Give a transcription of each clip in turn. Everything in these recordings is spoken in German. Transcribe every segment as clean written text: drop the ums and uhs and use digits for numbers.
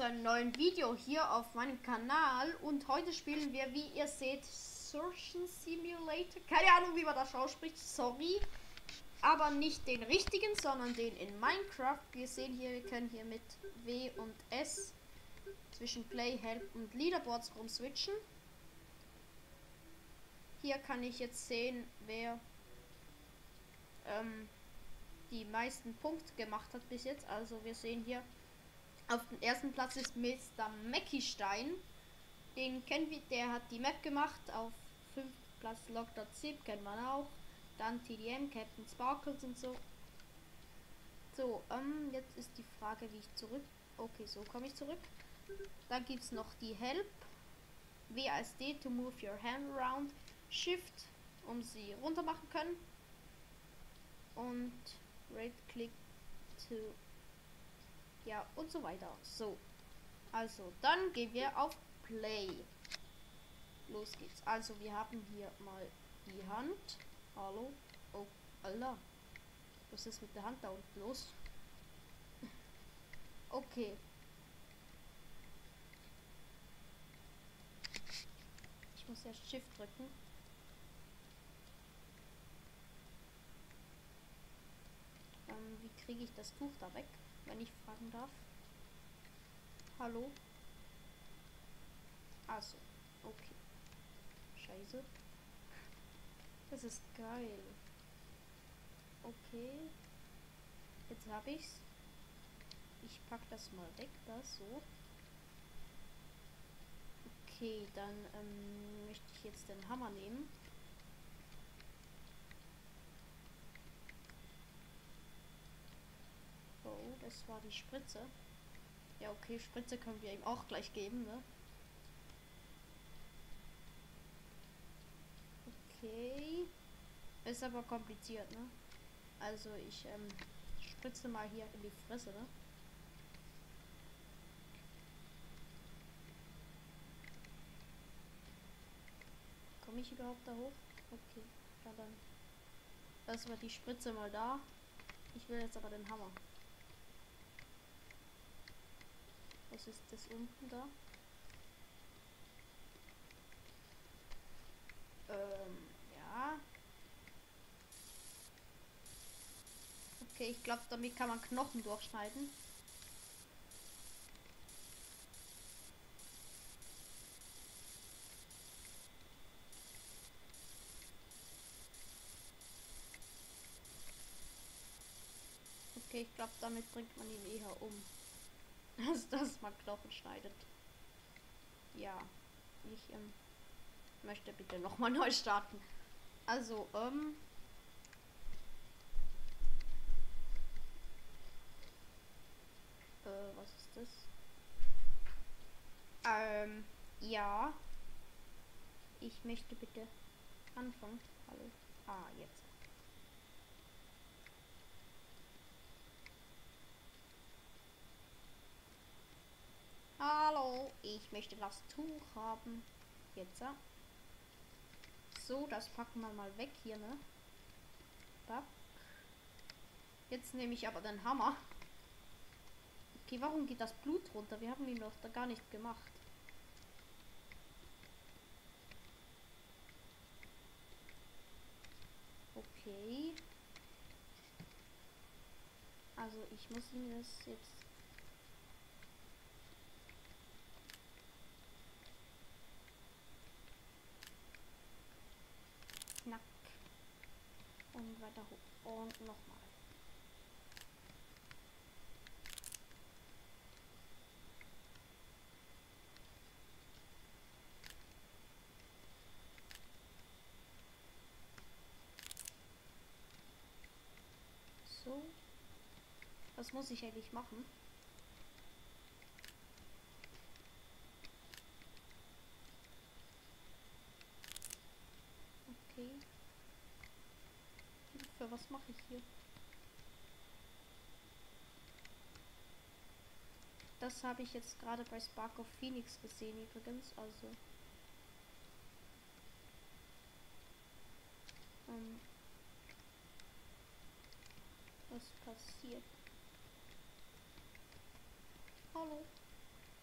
zu einem neuen Video hier auf meinem Kanal und heute spielen wir, wie ihr seht, Surgeon Simulator. Keine Ahnung, wie man das ausspricht, sorry. Aber nicht den richtigen, sondern den in Minecraft. Wir sehen hier, wir können hier mit W und S zwischen Play, Help und Leaderboards rumswitchen. Hier kann ich jetzt sehen, wer die meisten Punkte gemacht hat bis jetzt. Also wir sehen hier, auf dem ersten Platz ist Mr. Mackystein. Den kennen wir, der hat die Map gemacht. Auf 5. Platz Log.zip kennen wir auch. Dann TDM, Captain Sparkles und so. So, jetzt ist die Frage, wie ich zurück. Okay, so komme ich zurück. Dann gibt es noch die Help. WASD to move your hand around. Shift, um sie runter machen können. Und Right Click to. Ja, und so weiter. So. Also, dann gehen wir auf Play. Los geht's. Also, wir haben hier mal die Hand. Hallo. Oh, Allah. Was ist mit der Hand da unten los? Okay. Ich muss erst Shift drücken. Wie kriege ich das Tuch da weg, wenn ich fragen darf? Hallo? Also, okay. Scheiße. Das ist geil. Okay. Jetzt habe ich's. Ich pack das mal weg, das so. Okay, dann möchte ich jetzt den Hammer nehmen. Oh, das war die Spritze. Ja, okay, Spritze können wir ihm auch gleich geben, ne? Okay. Ist aber kompliziert, ne? Also ich spritze mal hier in die Fresse, ne? Komme ich überhaupt da hoch? Okay, ja dann. Das war die Spritze mal da. Ich will jetzt aber den Hammer. Was ist das unten da? Ja. Okay, ich glaube, damit kann man Knochen durchschneiden. Okay, ich glaube, damit bringt man ihn eher um. Als dass man Knochen schneidet. Ja, ich möchte bitte nochmal neu starten. Also, was ist das? Ja. Ich möchte bitte anfangen. Hallo. Ah, jetzt. Hallo, ich möchte das Tuch haben. Jetzt. So, das packen wir mal weg hier, ne? Pack. Jetzt nehme ich aber den Hammer. Okay, warum geht das Blut runter? Wir haben ihn doch da gar nicht gemacht. Okay. Also ich muss ihm das jetzt. Knack. Und weiter hoch. Und nochmal. So. Was muss ich eigentlich machen? Okay. Für was mache ich hier? Das habe ich jetzt gerade bei Spark of Phoenix gesehen übrigens. Also. Was passiert? Hallo.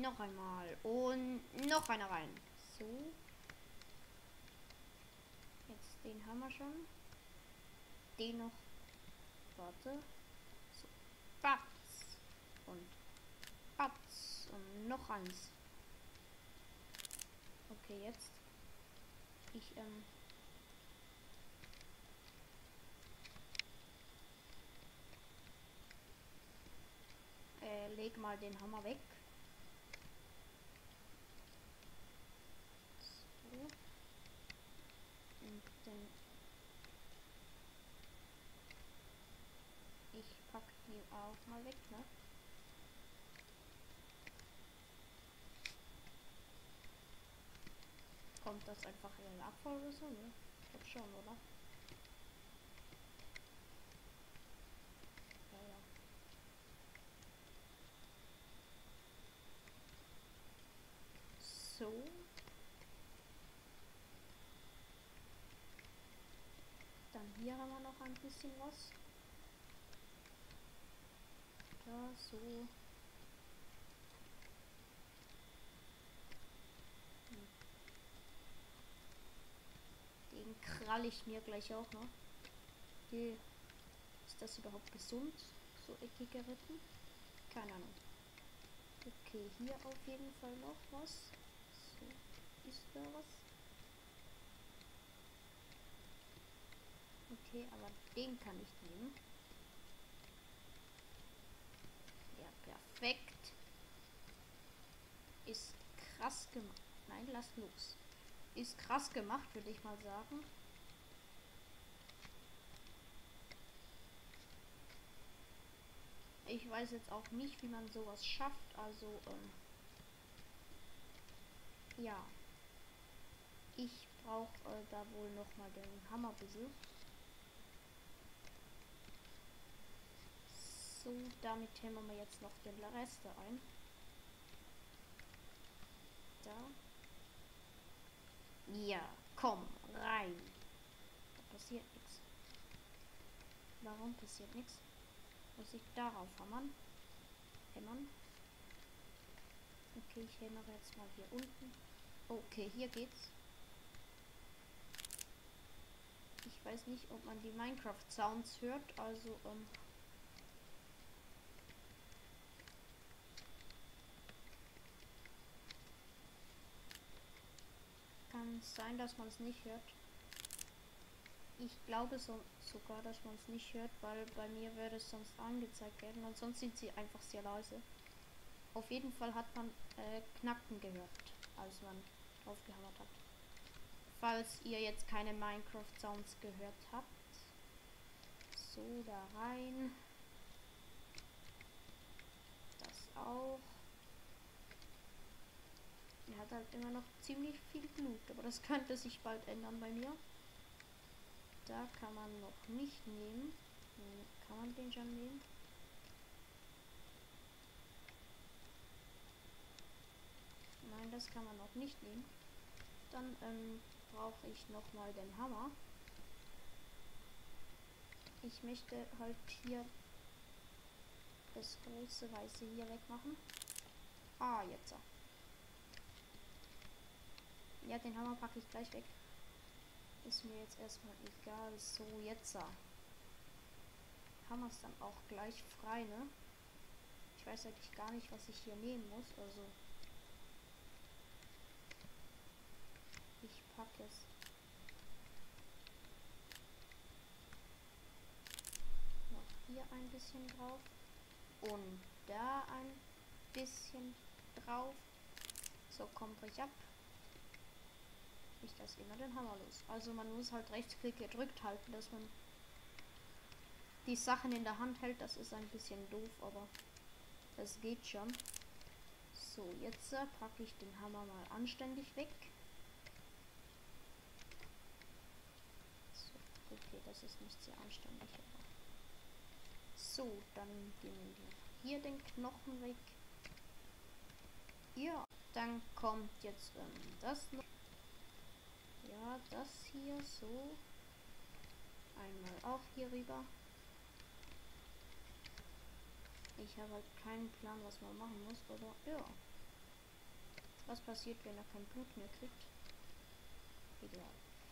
Noch einmal. Und noch einer rein. So. Jetzt den haben wir schon. Den noch. Warte. So. Batz. Und Batz. Und noch eins. Okay, jetzt. Ich, leg mal den Hammer weg. So. Und dann ich pack die auch mal weg, ne? Kommt das einfach in den Abfall oder so, ne? Ich glaube schon, oder? Ja, ja. So. Dann hier haben wir noch ein bisschen was. Da, so. Den krall ich mir gleich auch noch. Hier. Ist das überhaupt gesund? So eckige Rippen? Keine Ahnung. Okay, hier auf jeden Fall noch was. So, ist da was? Okay, aber den kann ich nehmen. Ja, perfekt. Ist krass gemacht. Nein, lass los. Ist krass gemacht, würde ich mal sagen. Ich weiß jetzt auch nicht, wie man sowas schafft. Also, ja. Ich brauche da wohl noch mal den Hammer ein bisschen. So, damit hämmern wir jetzt noch den Rest ein. Da. Ja, komm, rein. Da passiert nichts. Warum passiert nichts? Muss ich darauf hammern? Hämmern. Okay, ich hämmere jetzt mal hier unten. Okay, hier geht's. Ich weiß nicht, ob man die Minecraft Sounds hört, also kann sein, dass man es nicht hört. Ich glaube sogar, dass man es nicht hört, weil bei mir würde es sonst angezeigt werden und sonst sind sie einfach sehr leise. Auf jeden Fall hat man Knacken gehört, als man drauf gehammert hat. Falls ihr jetzt keine Minecraft Sounds gehört habt. So, da rein. Das auch. Er hat halt immer noch ziemlich viel Blut, aber das könnte sich bald ändern bei mir. Da kann man noch nicht nehmen. Kann man den schon nehmen? Nein, das kann man noch nicht nehmen. Dann brauche ich noch mal den Hammer. Ich möchte halt hier das große Weiße hier wegmachen. Ah, jetzt. Ja, den Hammer packe ich gleich weg. Ist mir jetzt erstmal egal. So, jetzt. Haben wir es dann auch gleich frei, ne? Ich weiß eigentlich gar nicht, was ich hier nehmen muss. Also, ich packe es. Noch hier ein bisschen drauf. Und da ein bisschen drauf. So, komm, brich ab. Ich lasse immer den Hammer los. Also man muss halt Rechtsklick gedrückt halten, dass man die Sachen in der Hand hält. Das ist ein bisschen doof, aber das geht schon. So, jetzt packe ich den Hammer mal anständig weg. So, okay, das ist nicht sehr anständig. Aber so, dann nehmen wir hier den Knochen weg. Ja, dann kommt jetzt das noch. Ja, das hier so. Einmal auch hier rüber. Ich habe halt keinen Plan, was man machen muss, aber ja. Was passiert, wenn er kein Blut mehr kriegt? Egal.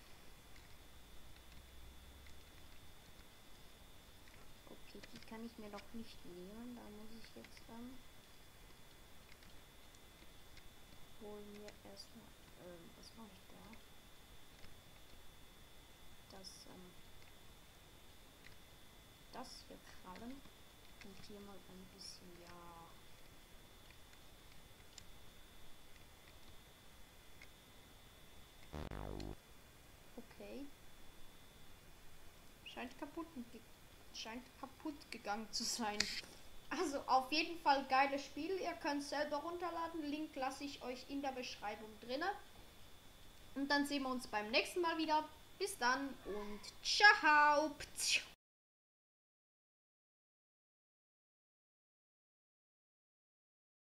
Okay, die kann ich mir noch nicht nehmen. Da muss ich jetzt wohl mir erstmal. Was mache ich da? Das wir krallen. Und hier mal ein bisschen, ja. Okay. Scheint kaputt gegangen zu sein. Also auf jeden Fall geiles Spiel. Ihr könnt es selber runterladen. Link lasse ich euch in der Beschreibung drinne. Und dann sehen wir uns beim nächsten Mal wieder. Bis dann und ciao.